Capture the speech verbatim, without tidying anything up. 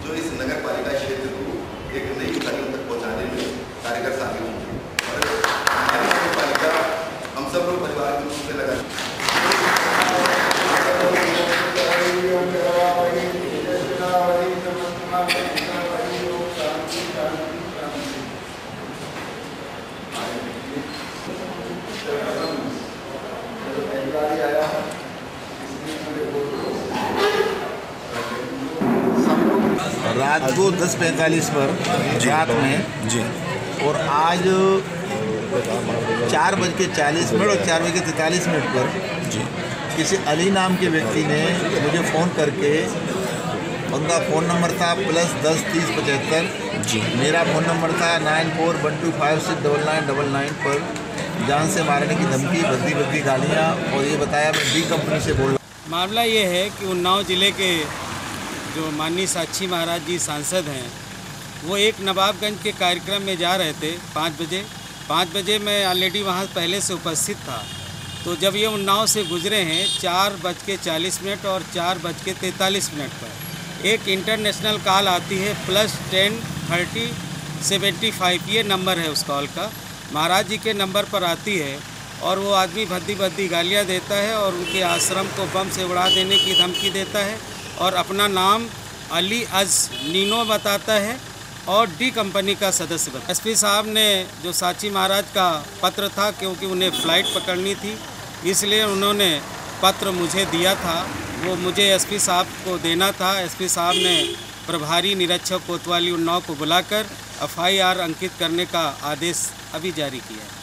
जो इस नगर पालिका क्षेत्र को एक नई ऊंचाइयों तक पहुंचाने में कार्यकर साबित होंगे। और हमारी नगर पालिका हम सब लोग परिवार के रूप में लगा रात को दस पैंतालीस पर रात में जी और आज चार बज के चालीस मिनट और चार बज के तैंतालीस मिनट पर जी किसी अली नाम के व्यक्ति ने मुझे फ़ोन करके, उनका फ़ोन नंबर था प्लस दस तीस पचहत्तर जी मेरा फ़ोन नंबर था nine four one two five six double nine double nine पर जान से मारने की धमकी, भद्दी भद्दी गालियाँ, और ये बताया मैं डी कंपनी से बोल रहा। मामला ये है कि उन्नाव ज़िले के जो माननीय साक्षी महाराज जी सांसद हैं, वो एक नवाबगंज के कार्यक्रम में जा रहे थे पाँच बजे पाँच बजे मैं ऑलरेडी वहाँ पहले से उपस्थित था। तो जब ये उन्नाव से गुजरे हैं चार बज के चालीस मिनट और चार बज के तैंतालीस मिनट पर एक इंटरनेशनल कॉल आती है plus ten thirty seventy five, ये नंबर है उस कॉल का, महाराज जी के नंबर पर आती है। और वो आदमी भद्दी भद्दी गालियाँ देता है और उनके आश्रम को बम से उड़ा देने की धमकी देता है और अपना नाम अली अज नीनो बताता है और डी कंपनी का सदस्य बता। एसपी साहब ने जो साक्षी महाराज का पत्र था, क्योंकि उन्हें फ़्लाइट पकड़नी थी इसलिए उन्होंने पत्र मुझे दिया था, वो मुझे एसपी साहब को देना था। एसपी साहब ने प्रभारी निरीक्षक कोतवाली उन्नाव को बुलाकर एफ आई आर अंकित करने का आदेश अभी जारी किया है।